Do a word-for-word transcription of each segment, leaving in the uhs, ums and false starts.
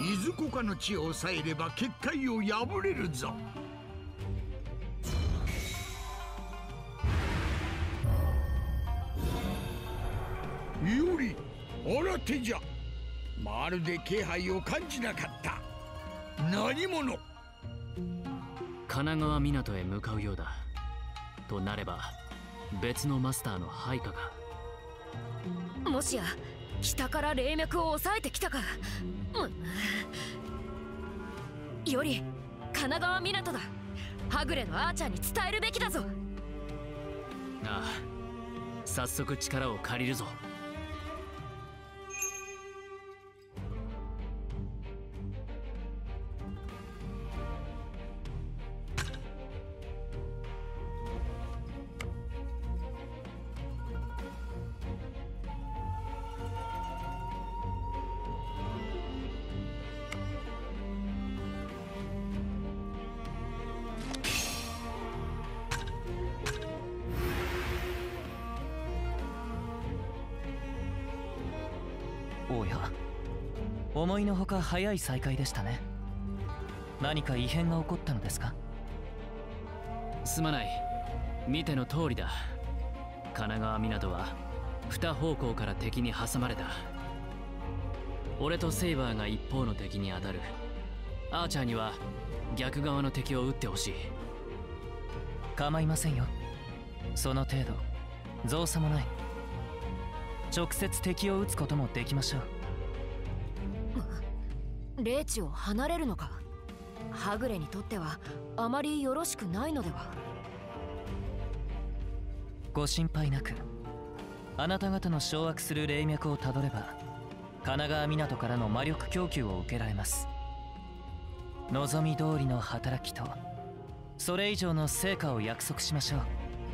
いずこかの地を抑えれば結界を破れるぞ。より新手じゃ。まるで気配を感じなかった。何者？ 神奈川港へ向かうようだ。となれば別のマスターの配下か。 もしや北から霊脈を抑えてきたか。うん、より神奈川港だ。はぐれのアーチャーに伝えるべきだぞ。 ああ、早速力を借りるぞ。 おや、思いのほか早い再会でしたね。何か異変が起こったのですか？ すまない。見ての通りだ。神奈川港は二方向から敵に挟まれた。俺とセイバーが一方の敵に当たる。アーチャーには逆側の敵を撃ってほしい。 構いませんよ。その程度造作もない。直接敵を撃つこともできましょう。霊地を離れるのか。はぐれにとってはあまりよろしくないのでは。 ご心配なく。あなた方の掌握する霊脈をたどれば神奈川港からの魔力供給を受けられます。望み通りの働きとそれ以上の成果を約束しましょう。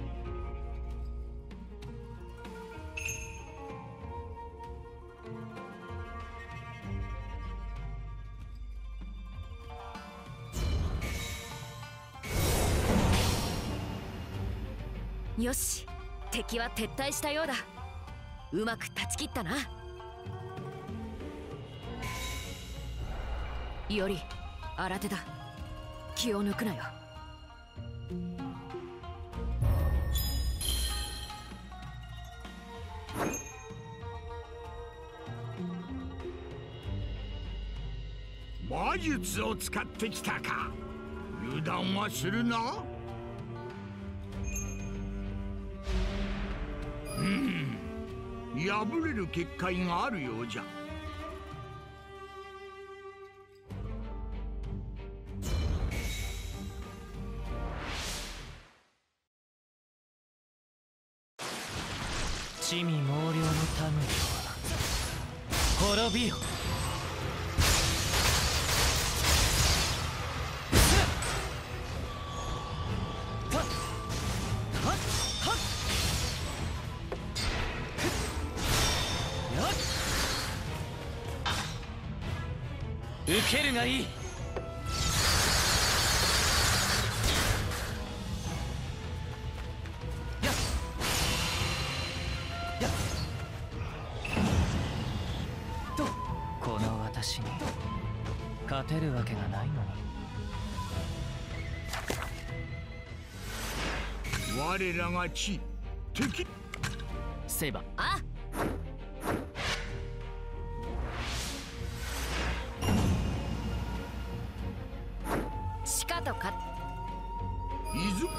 よし、敵は撤退したようだ。うまく断ち切ったな。より新手だ。気を抜くなよ。 魔術を使ってきたか。油断はするな。うん、破れる結界があるようじゃ。 魑魅魍魎の民よ、滅びよ。受けるがいい。やっやっとこの私に勝てるわけがないのに。 我らが地敵。 セイバー。 あ、しかとかいず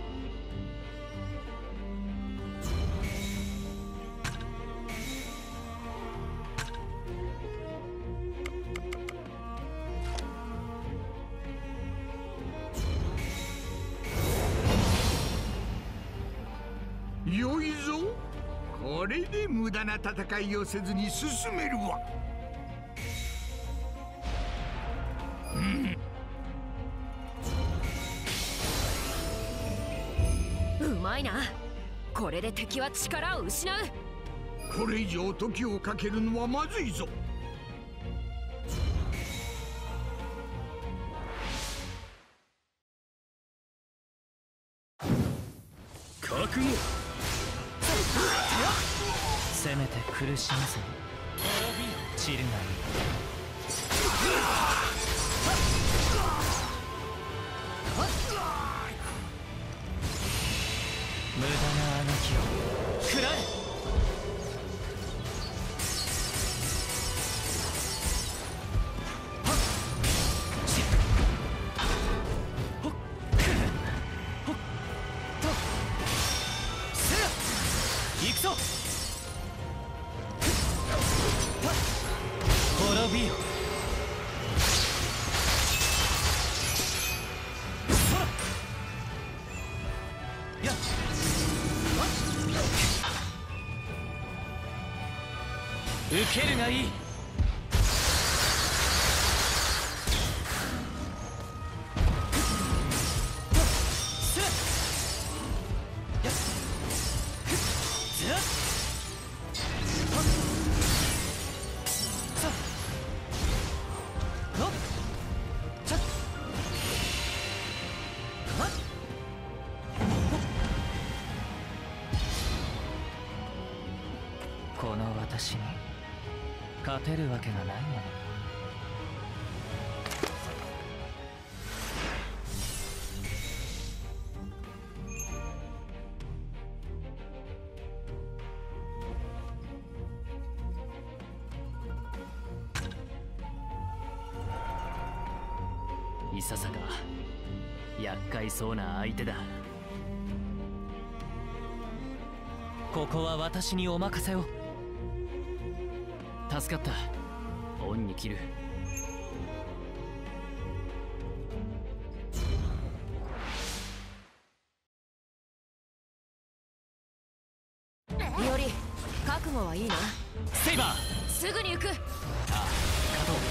よいぞ。これで無駄な戦いをせずに進めるわ。うん、 うまいな。これで敵は力を失う。 これ以上時をかけるのはまずいぞ。覚悟。 せめて苦しまずに散るがいい。 びよ。やっ受けるがいい。この私に勝てるわけがないもの。 いささか厄介そうな相手だ。 ここは私にお任せを。 助かった。恩に切る。 より覚悟はいいな。 セイバー、 すぐに行く。 ああ、加藤。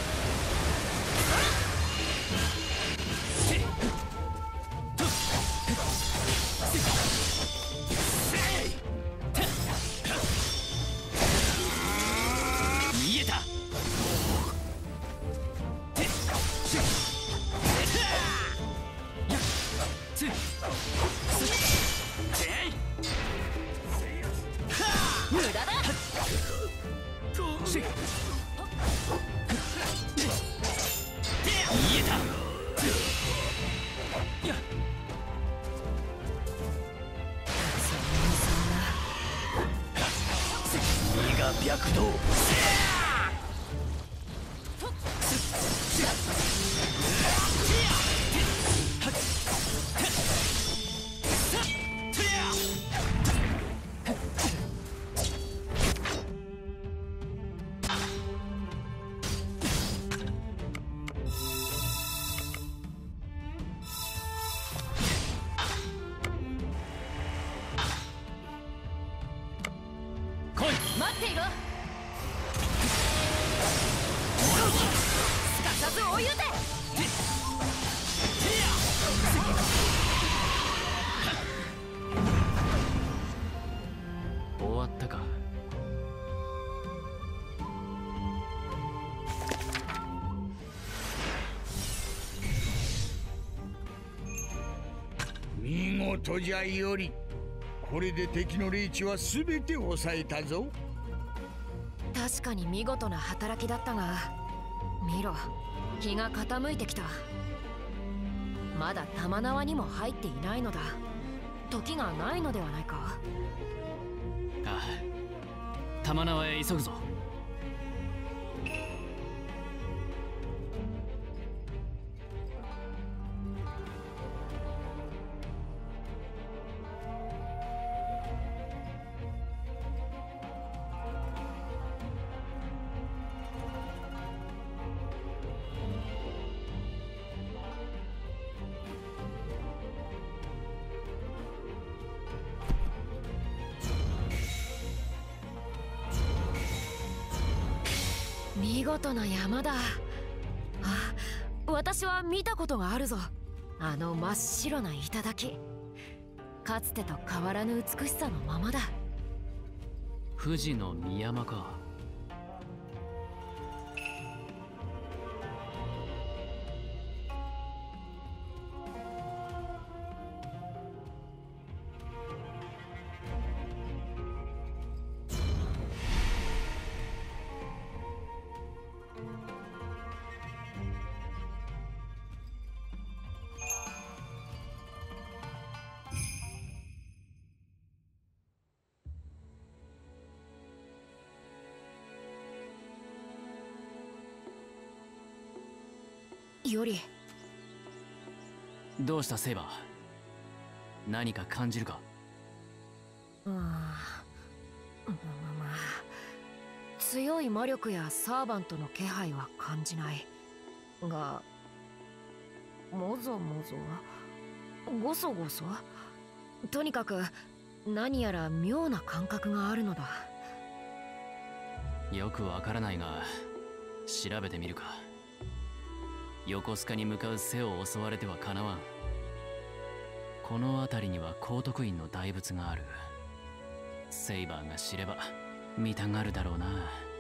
見えた。 無駄だ。 見えた。身が白道。 待っていろ。すかさず追い打て。 終わったか。 見事じゃより。これで敵のリーチは全て抑えたぞ。 確かに見事な働きだったが、見ろ、日が傾いてきた。まだ玉縄にも入っていないのだ。時がないのではないか。 ああ、玉縄へ急ぐぞ。 見事な山だ。あ、私は見たことがあるぞ。あの真っ白な頂。かつてと変わらぬ美しさのままだ。 富士の宮山か。 より。 どうしたセイバー、何か感じるか。 うん、まあまあ強い魔力やサーバントの気配は感じないが、もぞもぞごそごそ、とにかく何やら妙な感覚があるのだ。 よくわからないが調べてみるか。横須賀に向かう背を襲われてはかなわん。この辺りには高徳院の大仏がある。セイバーが知れば見たがるだろうな。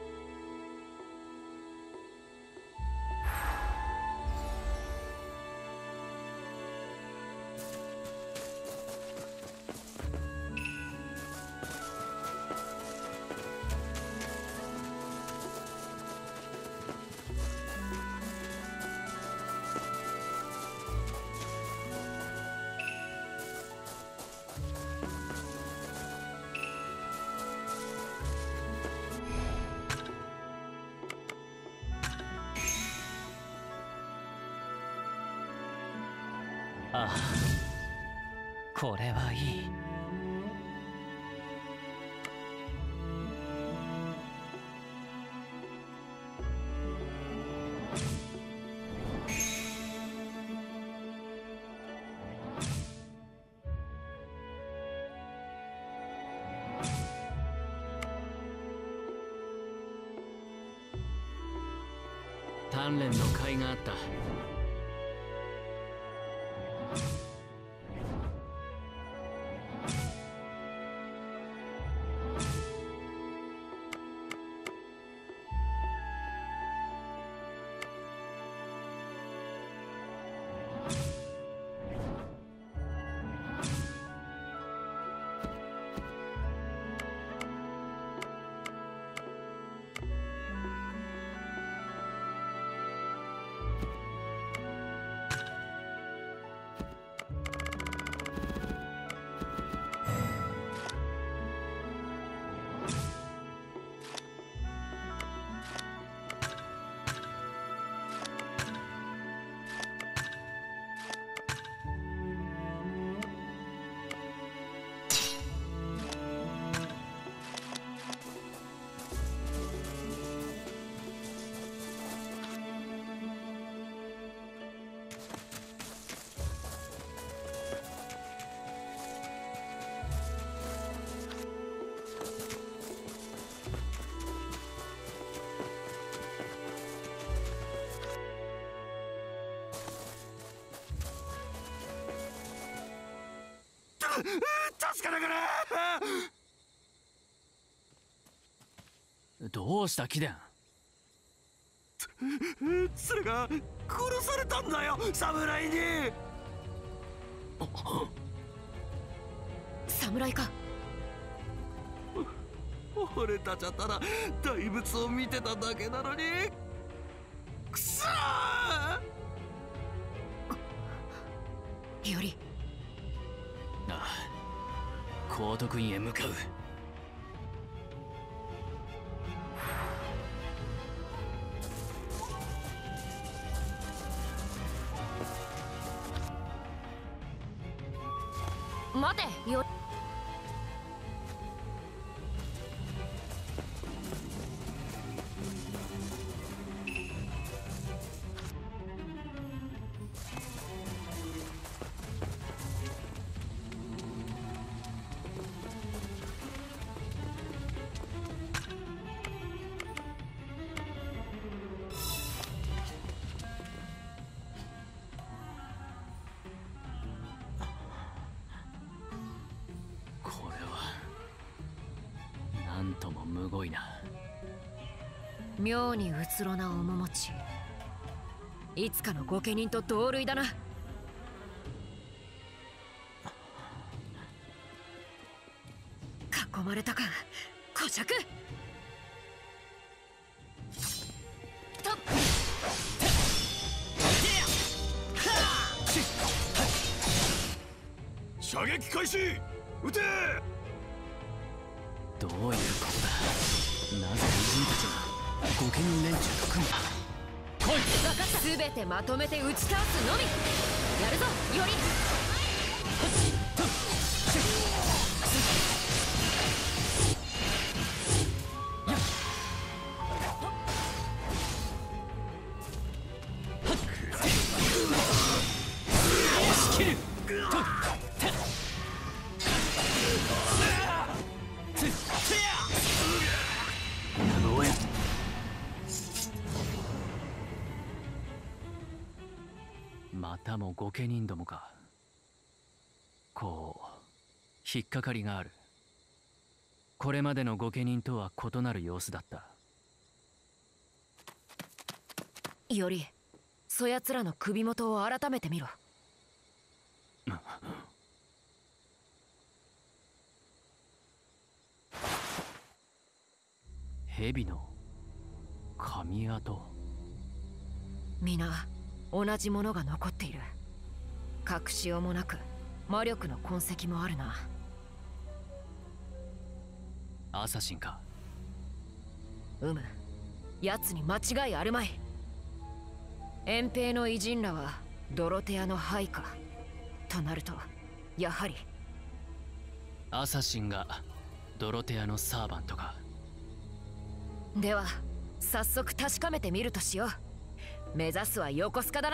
ああ、これはいい。 鍛錬の甲斐があった。 助からからどうした貴殿。 それが殺されたんだよ、侍に。 侍か。 俺たちはただ大仏を見てただけなのに。くそー。 よりああ、高徳院へ向かう。 待てよ。 なんともむごいな。 妙にうつろな面持ち。いつかの御家人と同類だな。囲まれたか、小尺。とっ射撃開始。撃て。 どういうことだ。なぜ偉人たちが御家人連中と組んだ。来い。 分かった。全てまとめて打ち倒すのみ。やるぞより。 またも御家人どもか。こう引っかかりがある。これまでの御家人とは異なる様子だった。 よりそやつらの首元を改めてみろ。 蛇の髪跡。 皆同じものが残っている。隠しようもなく魔力の痕跡もあるな。 アサシンか。 うむ、奴に間違いあるまい。遠兵の偉人らはドロテアの配下となると、やはりアサシンがドロテアのサーバントか。 では早速確かめてみるとしよう。目指すは横須賀だな。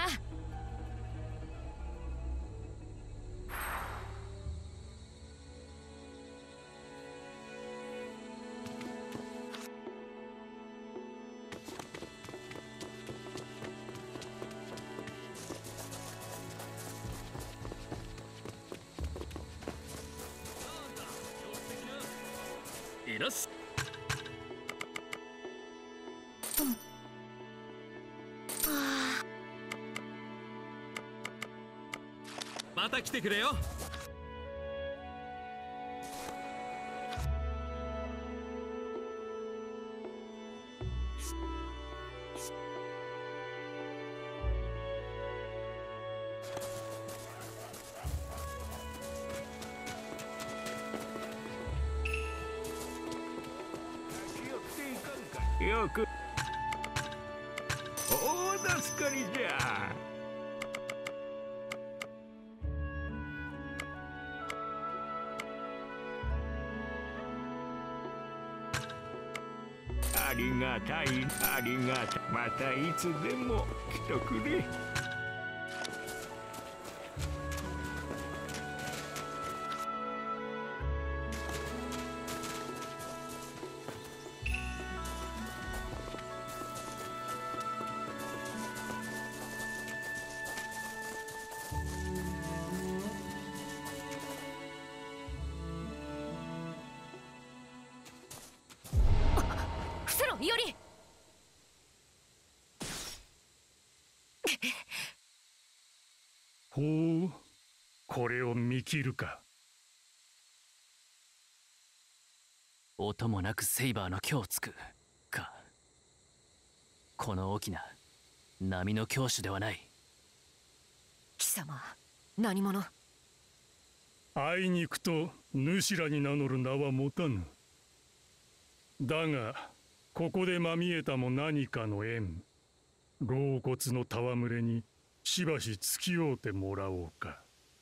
いらっしまた来てくれよ。 よく大助かりじゃ。ありがたい、ありがたい。またいつでも来とくれ。 よりほう、これを見切るか。 音もなくセイバーの虚をつくか。この大きな波の強手ではない。 貴様何者？ あいにくと主らに名乗る名は持たぬ。だがここでまみえたも何かの縁。老骨の戯れにしばし付き合うてもらおうか。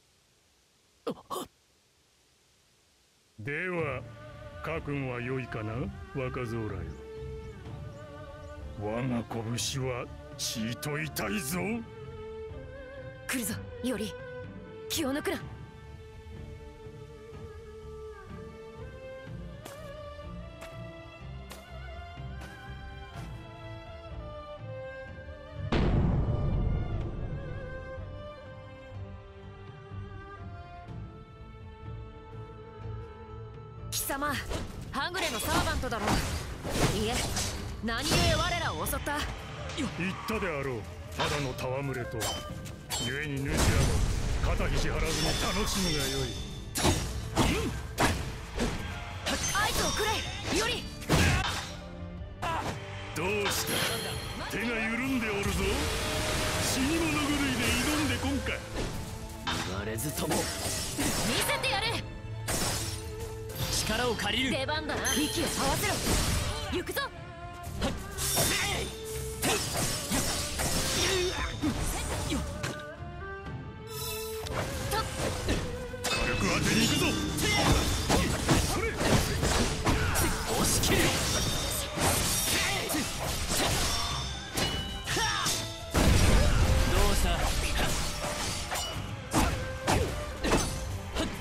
では家訓は良いかな、若造らよ。我が拳は血と痛いぞ。 来るぞより、気を抜くな。貴様、ハグレのサーバントだろう。いえ、何故我らを襲った？ 言ったであろう、ただの戯れと。故に主らも肩肘張らずに楽しむがよい。 合図をくれより。 どうした、手が緩んでおるぞ。死に物狂いで挑んでこんか。 言われずとも見せてやれ。 力を借りる。 出番だな。息を合わせろ。行くぞ。 軽く当てに行くぞ。それ押し切る。どうした。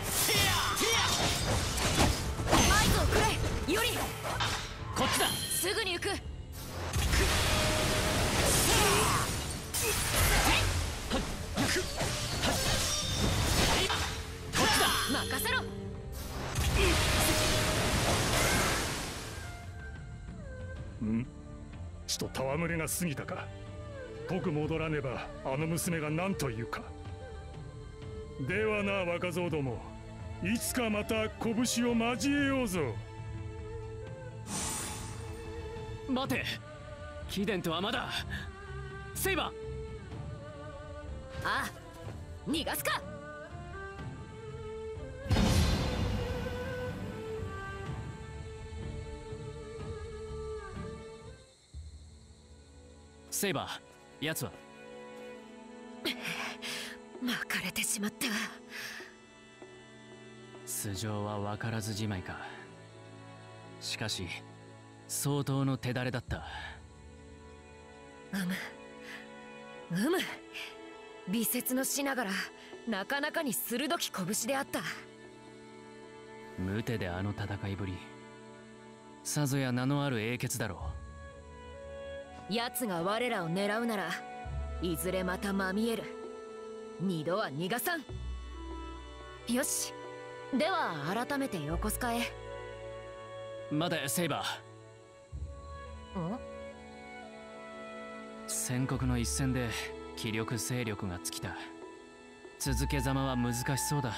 合図をくれより。 こっちだ。 すぐと戯れが過ぎたか。刻戻らねばあの娘が何というか。ではな若造ども、いつかまた拳を交えようぞ。 待て、貴殿とはまだ。セイバー。 ああ、逃がすか。 セイバー、奴は巻かれてしまった。 素性は分からずじまいか。しかし相当の手だれだった。 うむうむ、美節のしながらなかなかに鋭き拳であった。 無手であの戦いぶり、さぞや名のある英傑だろう。奴が我らを狙うならいずれまたまみえる。二度は逃がさん。よし、では改めて横須賀へ。 待てセイバー。 ん？ 戦国の一戦で気力勢力が尽きた。続けざまは難しそうだ。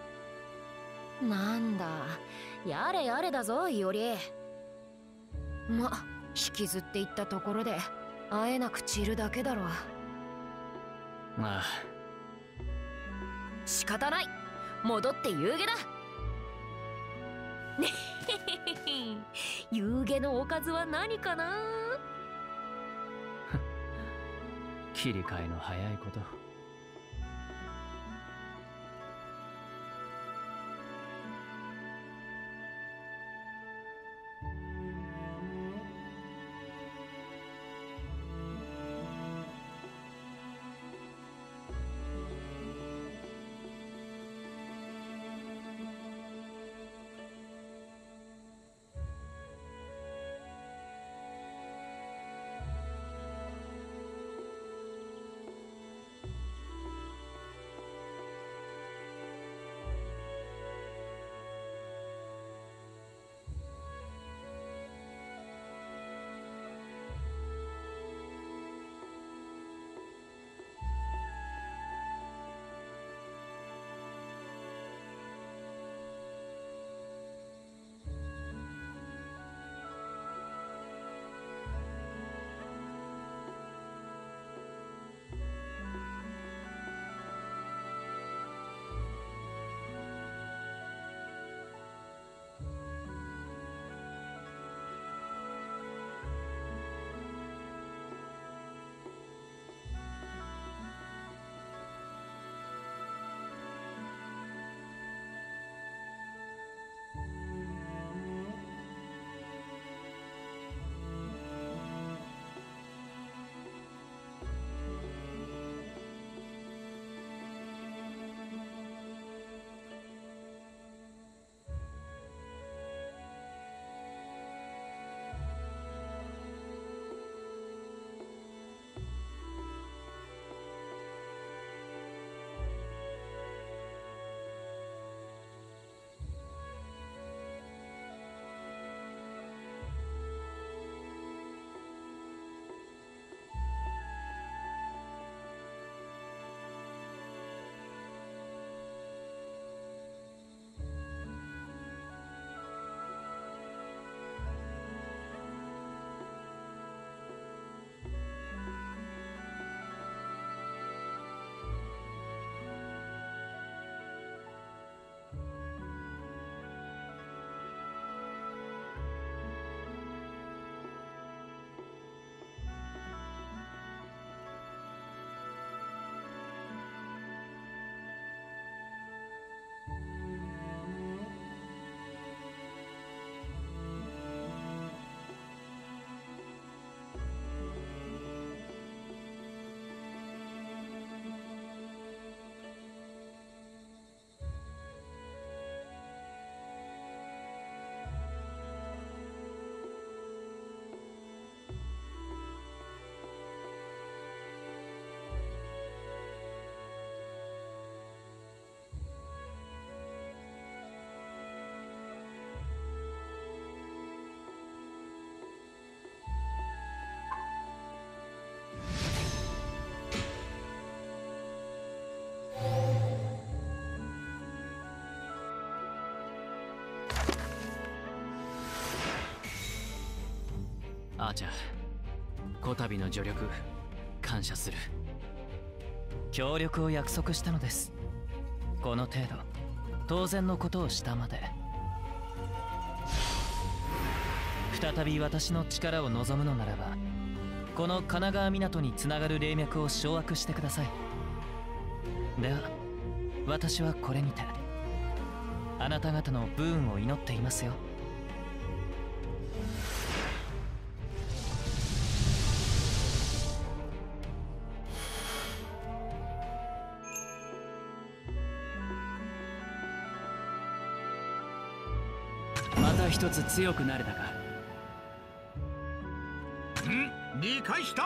なんだ、やれやれだぞいおり。ま、引きずっていったところであえなく散るだけだろう。 ああ、 仕方ない、戻って夕げだ。ねへへへ、夕げのおかずは何かな。 切り替えの早いこと。 ちゃ。こたびの助力感謝する。 協力を約束したのです。この程度当然のことをしたまで。再び私の力を望むのならば、この神奈川港につながる霊脈を掌握してください。では私はこれにてあなた方の武運を祈っていますよ。 また一つ強くなれたか。 ん、理解した。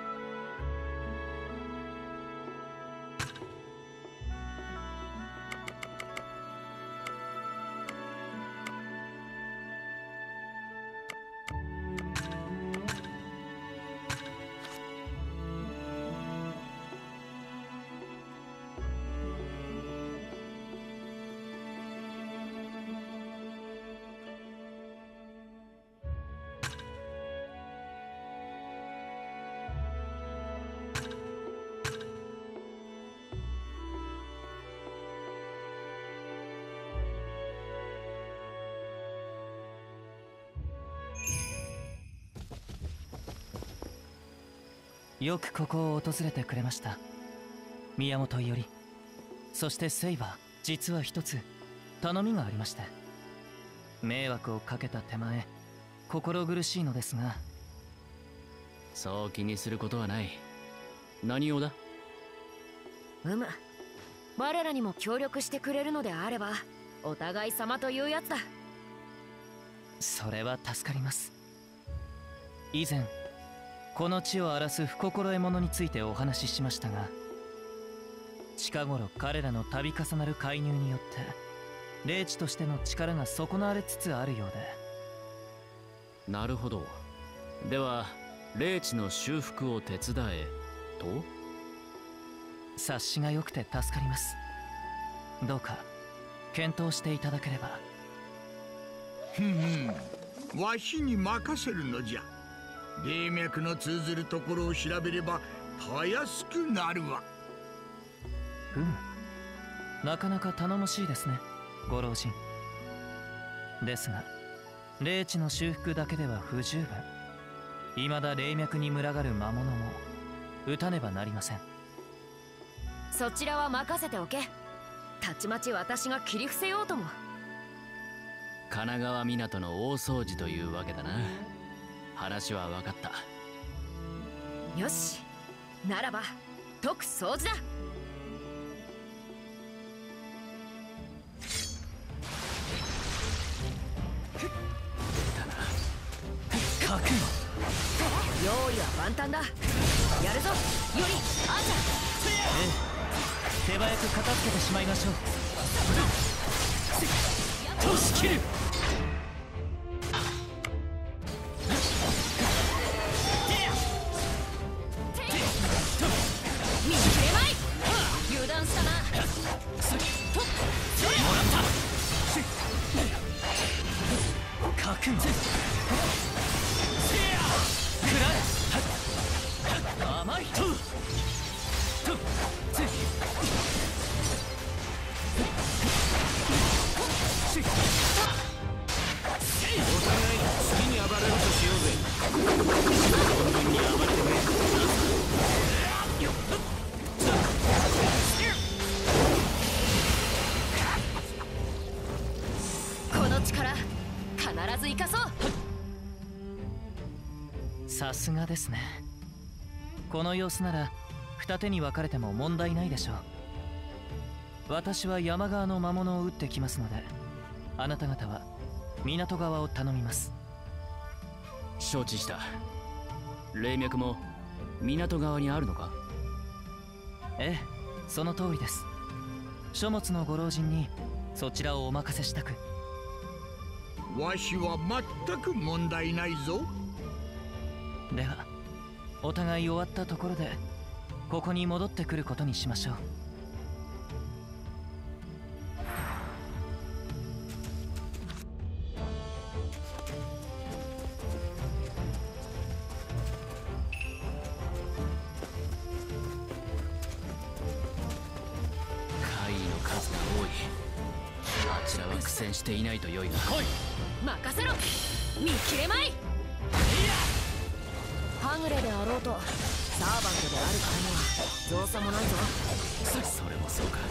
よくここを訪れてくれました、宮本伊織。そしてセイバー、実は一つ頼みがありまして。迷惑をかけた手前心苦しいのですが。 そう気にすることはない。何をだ。 うむ、我らにも協力してくれるのであればお互い様というやつだ。 それは助かります。以前この地を荒らす不心得者についてお話ししましたが、近頃彼らの度重なる介入によって霊地としての力が損なわれつつあるようで。 なるほど。では霊地の修復を手伝えと。 察しが良くて助かります。どうか検討していただければ。 ふんふん、わしに任せるのじゃ。霊脈の通ずるところを調べればたやすくなるわ。 うん、なかなか頼もしいですね、ご老人。ですが霊地の修復だけでは不十分。未だ霊脈に群がる魔物も撃たねばなりません。 そちらは任せておけ。たちまち私が切り伏せようとも。 神奈川港の大掃除というわけだな。話は分かった。 よし、ならば特掃除だ。 覚悟。 用意は万端だ。やるぞ、よりあーちゃん。 ええ、手早く片付けてしまいましょう。としきる。油断したな。ともらった。覚悟。食らえ。甘い。ととつお互い好きに暴れるとしようぜ。存分に暴れてくれ。 この力必ず生かそう。 さすがですね。この様子なら二手に分かれても問題ないでしょう。私は山側の魔物を撃ってきますので、あなた方は港側を頼みます。 承知した。霊脈も港側にあるのか。 ええ、その通りです。書物のご老人にそちらをお任せしたく。 わしは全く問題ないぞ。 ではお互い終わったところでここに戻ってくることにしましょう。 数が多い。あちらは苦戦していないと良いが。来い。 任せろ見切れまい。はぐれであろうとサーバントであるからには造作もないぞ。 それもそうか。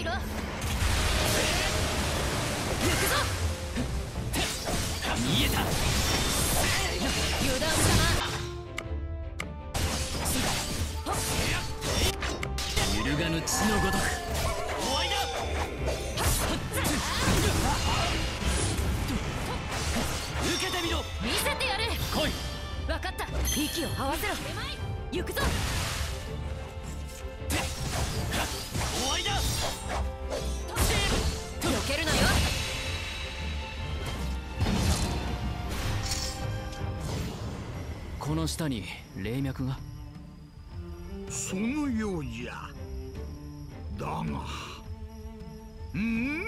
ろ。行くぞ。 見えた。 油断したな。 揺るがぬ血のごとく。終わりだ。受けてみろ。 見せてやる。 来い。 分かった。息を合わせろ。行くぞ。 終わりだ。 避けるなよ。 この下に霊脈が。 そのようじゃ。だがん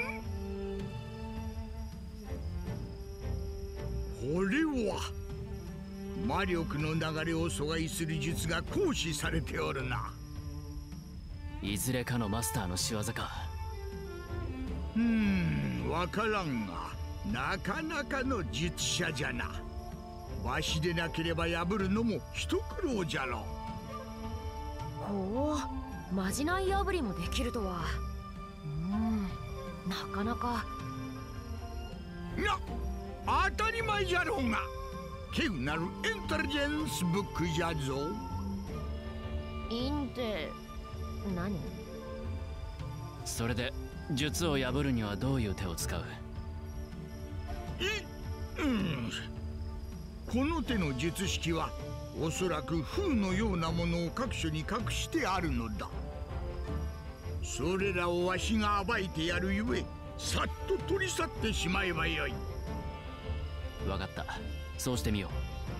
これは魔力の流れを阻害する術が行使されておるな。 いずれかのマスターの仕業か。 うーん、わからんがなかなかの術者じゃな。わしでなければ破るのも一苦労じゃろう。 ほう、まじない破りもできるとは。うーん、なかなか。 な、当たり前じゃろうが。稀有なるエンタリジェンスブックじゃぞ。 インって何？ それで術を破るにはどういう手を使う？ い、うん、この手の術式はおそらく風のようなものを各所に隠してあるのだ。それらをわしが暴いてやるゆえ、さっと取り去ってしまえばよい。 分かった。そうしてみよう。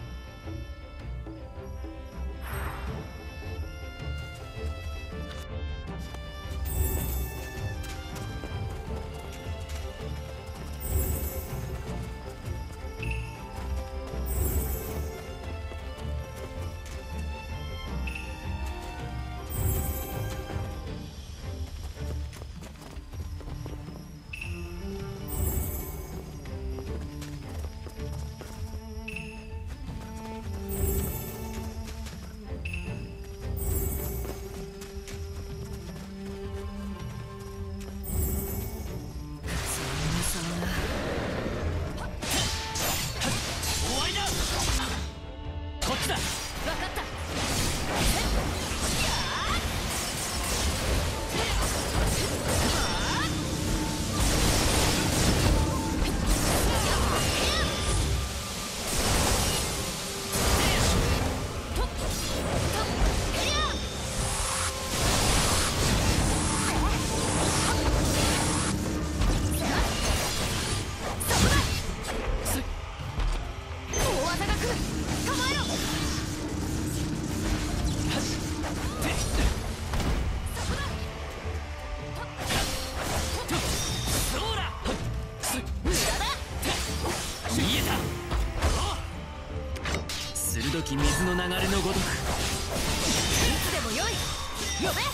き水の流れのごとく。いつでもよい。呼べ。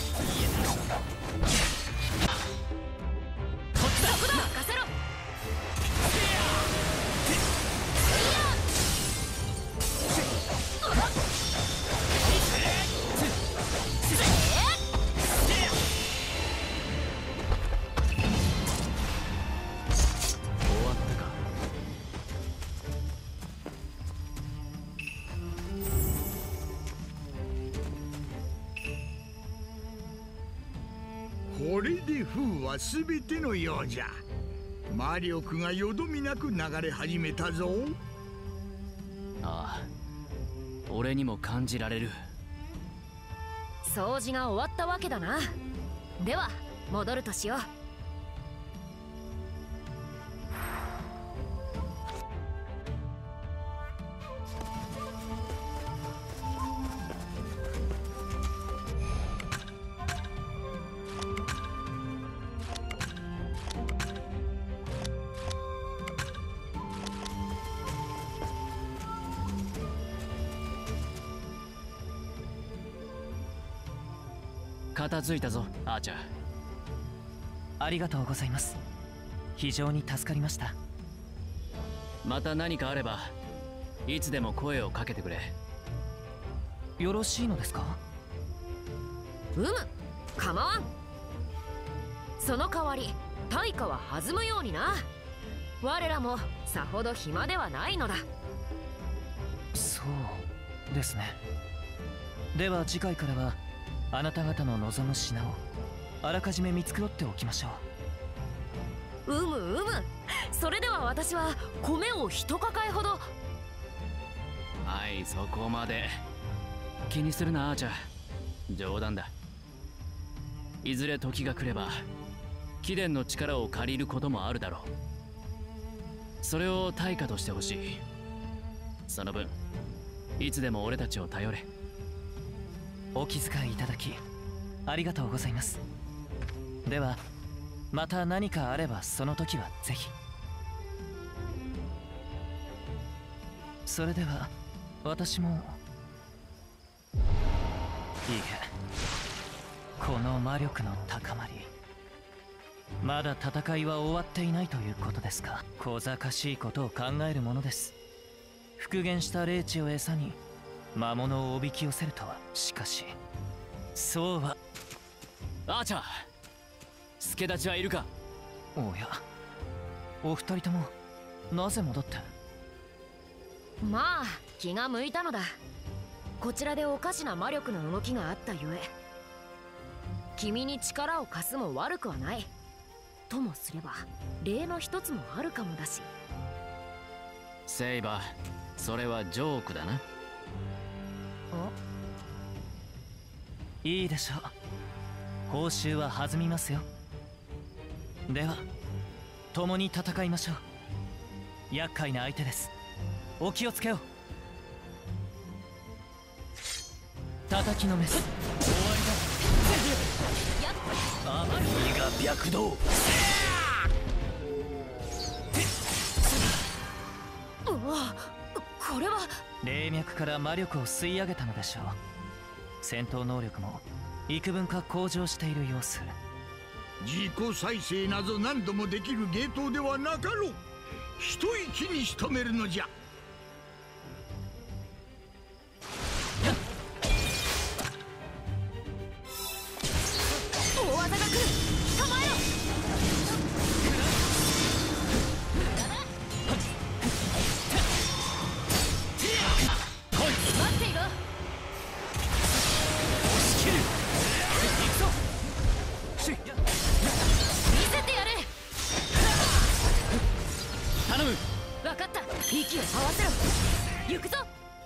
こっちだ。 そこだ。任せろ。 これで風は全てのようじゃ。魔力がよどみなく流れ始めたぞ。 ああ、俺にも感じられる。 掃除が終わったわけだな。では戻るとしよう。 片付いたぞ、アーチャー。 ありがとうございます。非常に助かりました。 また何かあればいつでも声をかけてくれ。 よろしいのですか？ うむ、構わん。 その代わり対価は弾むようにな。我らもさほど暇ではないのだ。 そうですね。では次回からはあなた方の望む品をあらかじめ見繕っておきましょう。うむうむ。それでは私は米を一抱えほど。 はい、そこまで。気にするなアーチャー、冗談だ。いずれ時が来れば貴殿の力を借りることもあるだろう。それを対価としてほしい。その分いつでも俺たちを頼れ。 う。お気遣いいただきありがとうございます。ではまた何かあればその時はぜひ。それでは私も。いいえ、この魔力の高まり、まだ戦いは終わっていないということですか。小賢しいことを考えるものです。復元した霊地を餌に魔物をおびき寄せるとは。しかしそうは。 アーチャー、助太刀はいるか。 おや、お二人ともなぜ戻って。 まあ気が向いたのだ。こちらでおかしな魔力の動きがあったゆえ、君に力を貸すも悪くはない。ともすれば例の一つもあるかもだし。 セイバー、それはジョークだな。 いいでしょう。報酬は弾みますよ。では共に戦いましょう。厄介な相手です。お気をつけよう。叩きのめす。終わりだ。あまりが白道。 うわ、これは。 霊脈から魔力を吸い上げたのでしょう。戦闘能力も幾分か向上している様子。 自己再生など何度もできる芸当ではなかろう。一息に仕留めるのじゃ。 大技が来る。構えろ。待っていろ。見せてやれ。 頼む。 分かった。息を合わせろ。行くぞ。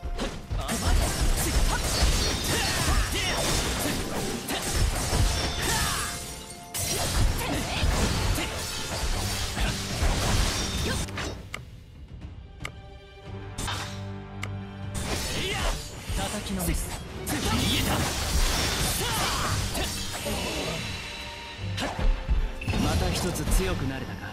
叩きのめす。 また一つ強くなれたか。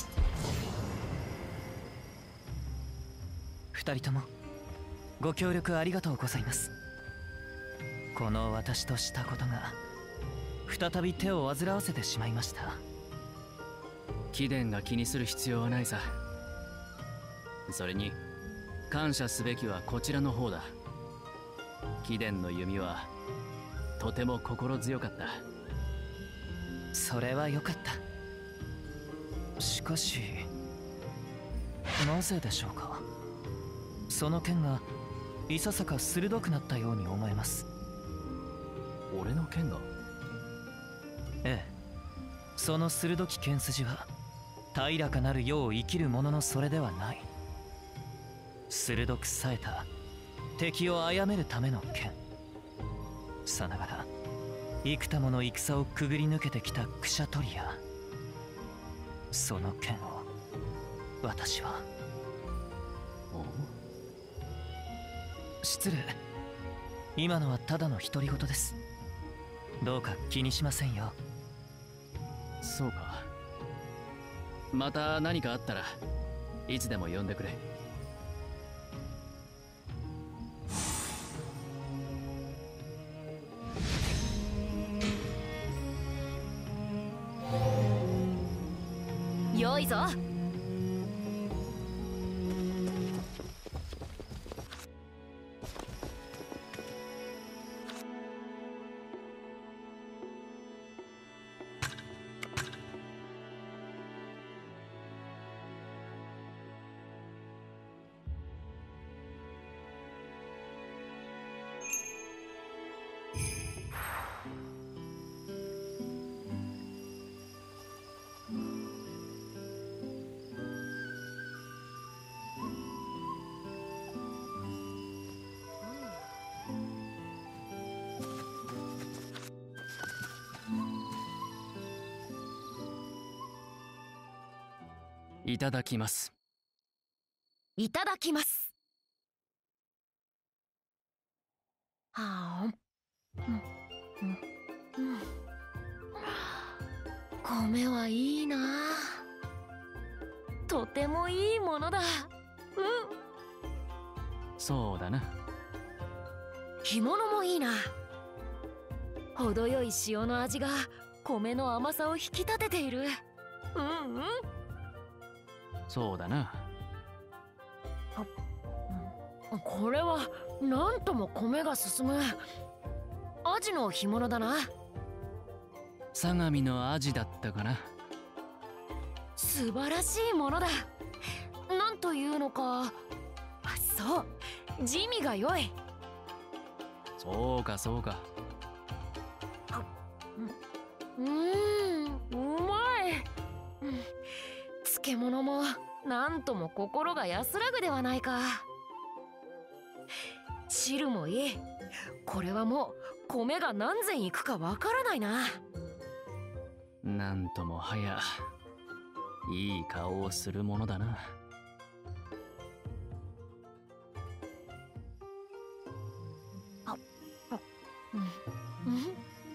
二人ともご協力ありがとうございます。この私としたことが再び手を煩わせてしまいました。 貴殿が気にする必要はないさ。それに感謝すべきはこちらの方だ。貴殿の弓はとても心強かった。 それはよかった。しかしなぜでしょうか。その剣がいささか鋭くなったように思えます。 俺の剣が。 ええ、その鋭き剣筋は平らかなる世を生きる者のそれではない。鋭く冴えた敵を殺めるための剣。さながら幾多もの戦をくぐり抜けてきたクシャトリア。その剣を私は。失礼。今のはただの独り言です。どうか気にしませんよ。 そうか。また何かあったらいつでも呼んでくれ。 良いぞ。 いただきます。 いただきます。はあ、うんうんうん、米はいいな。とてもいいものだ。うん。 そうだな。 干物もいいな。程よい塩の味が米の甘さを引き立てている。うんうん。 そうだな。 これはなんとも米が進むアジの干物だな。 相模のアジだったかな。 素晴らしいものだ。なんというのか、あ、そう、地味が良い。 そうかそうか。 うーん、うまい。うん、漬物もなんとも心が安らぐではないか。汁もいい。これはもう米が何膳いくかわからないな。 なんともはやいい顔をするものだな。 あ、あ、うん、うん、うん。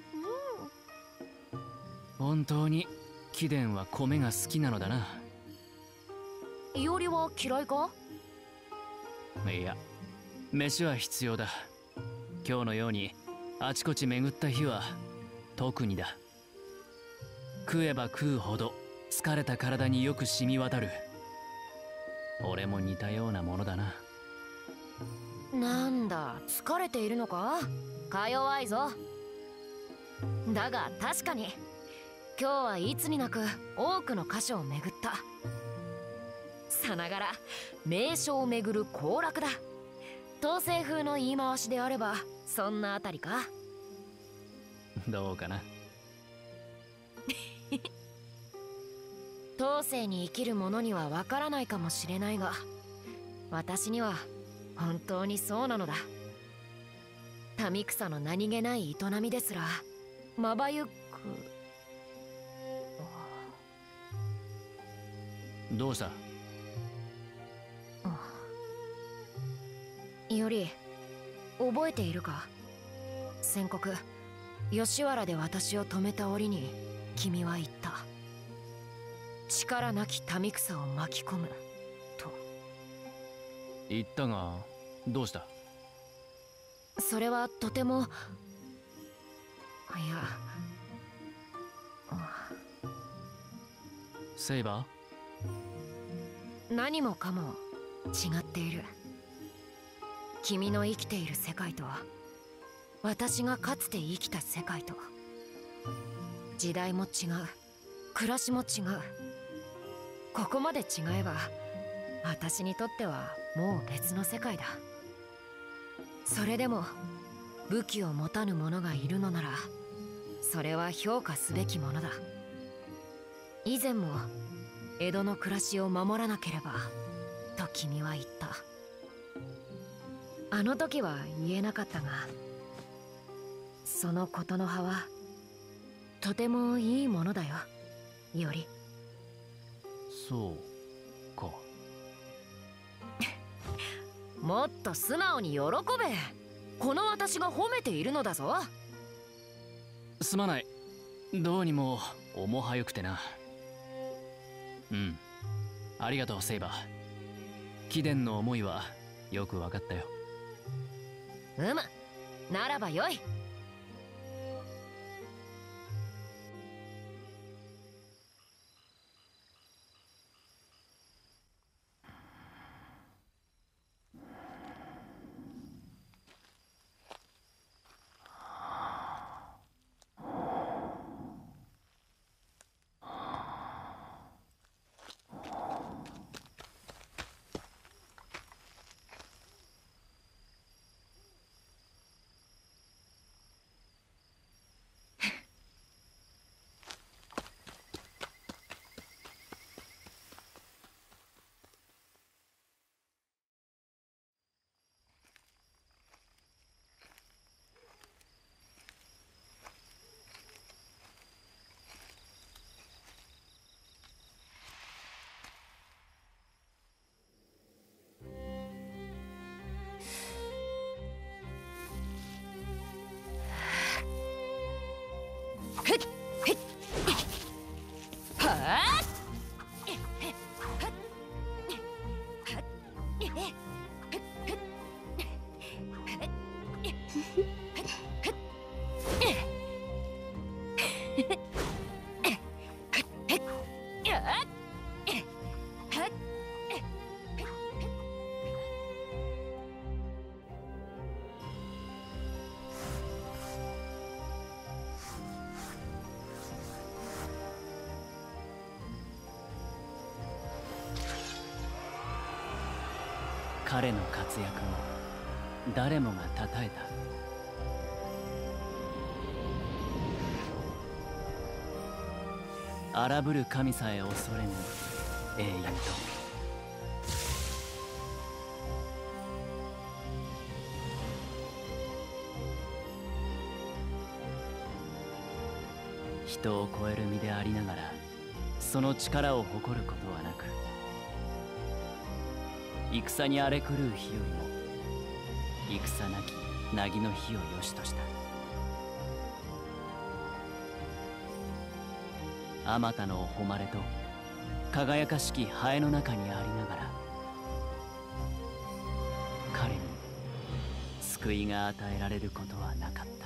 本当に貴殿は米が好きなのだな。 いおりは嫌いか？ いや、飯は必要だ。今日のようにあちこち巡った日は特にだ。食えば食うほど疲れた体によく染み渡る。俺も似たようなものだな。 なんだ、疲れているのか？か弱いぞ。だが確かに今日はいつになく多くの箇所を巡った。さながら名所を巡る行楽だ。東西風の言い回しであればそんなあたりか？ どうかな。 東西に生きる者にはわからないかもしれないが、私には本当にそうなのだ。民草の何気ない営みですらまばゆく。 どうした？ より覚えているか？先刻吉原で私を止めた折に君は言った。力なき民草を巻き込むと言ったが、どうした？ それはとても、いや、 セイバー、何もかも違っている。君の生きている世界と私がかつて生きた世界と、時代も違う、暮らしも違う。ここまで違えば私にとってはもう別の世界だ。それでも武器を持たぬ者がいるのなら、それは評価すべきものだ。以前も江戸の暮らしを守らなければと君は言った。あの時は言えなかったが、そのことの葉はとてもいいものだよ、より。 そうか。 もっと素直に喜べ。この私が褒めているのだぞ。 すまない。どうにも重はゆくてな。うん、ありがとうセイバー。貴殿の思いはよく分かったよ。 うむ、ならばよい。 彼の活躍を誰もが称えた。荒ぶる神さえ恐れぬ英雄と。人を超える身でありながらその力を誇ることはなく、戦に荒れ狂う日よりも戦なき凪の日を良しとした。あまたの誉れと輝かしきハエの中にありながら、彼に救いが与えられることはなかった。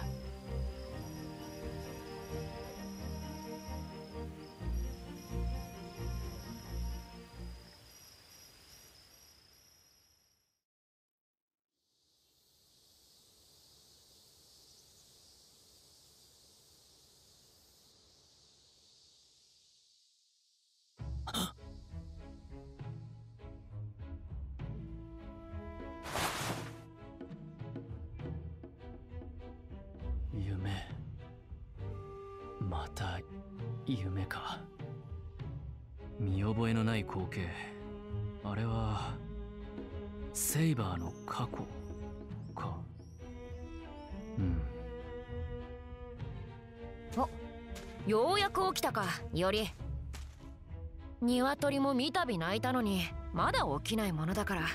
夢、また夢か。見覚えのない光景。あれはセイバーの過去か。うん。 お、ようやく起きたか、より。鶏も三度泣いたのにまだ起きないものだから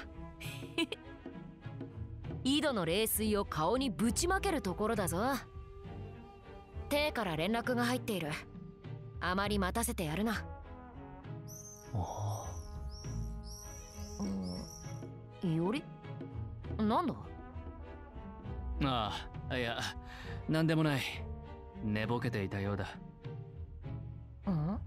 井戸の冷水を顔にぶちまけるところだぞ。帝から連絡が入っている。あまり待たせてやるな。 おお。よりなんだ。 ああ、いや、なんでもない。寝ぼけていたようだ。 ん？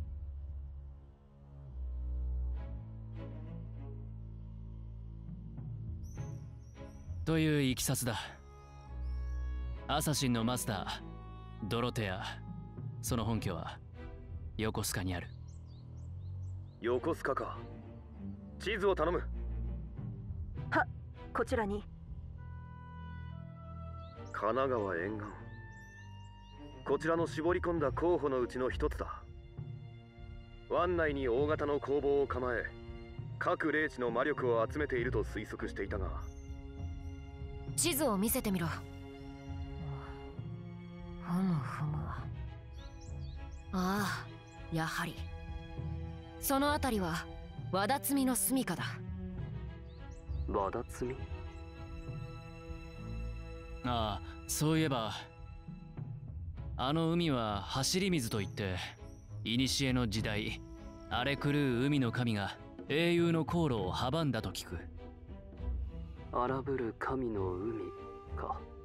といういきさつだ。アサシンのマスタードロテア、その本拠は横須賀にある。 横須賀か。地図を頼む。 は、こちらに。 神奈川沿岸。こちらの絞り込んだ候補のうちの一つだ。湾内に大型の工房を構え、各霊地の魔力を集めていると推測していたが。 地図を見せてみろ。ふむふむ。ああ、やはりその辺りは和田摘みの住処だ。 和田摘み？ ああ、そういえばあの海は走り水といって、古の時代荒れ狂う海の神が英雄の航路を阻んだと聞く。 荒ぶる神の海か。